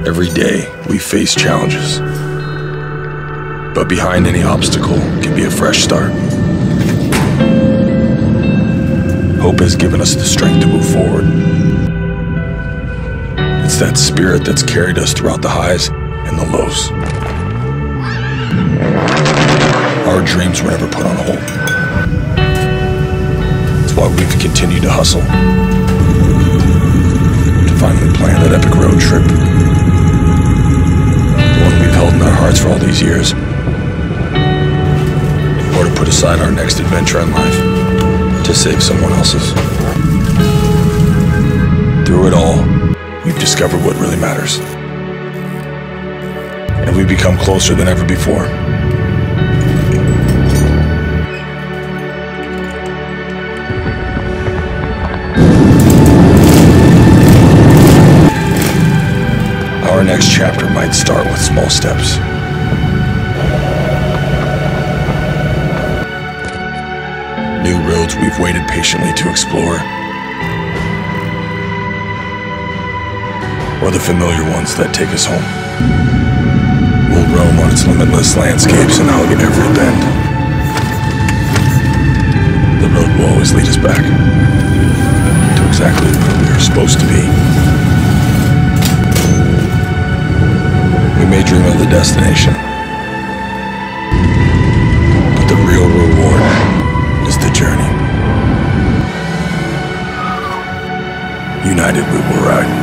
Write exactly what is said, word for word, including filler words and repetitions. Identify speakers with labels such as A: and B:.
A: Every day, we face challenges. But behind any obstacle can be a fresh start. Hope has given us the strength to move forward. It's that spirit that's carried us throughout the highs and the lows. Our dreams were never put on hold. It's why we've continued to hustle, to finally plan that epic road trip, the one we've held in our hearts for all these years, or to put aside our next adventure in life to save someone else's. Through it all, we've discovered what really matters, and we've become closer than ever before. Our next chapter might start with small steps. New roads we've waited patiently to explore, or the familiar ones that take us home. We'll roam on its limitless landscapes and hug every bend. The road will always lead us back to exactly where we are supposed to be. We may dream of the destination, but the real reward is the journey. United we will ride.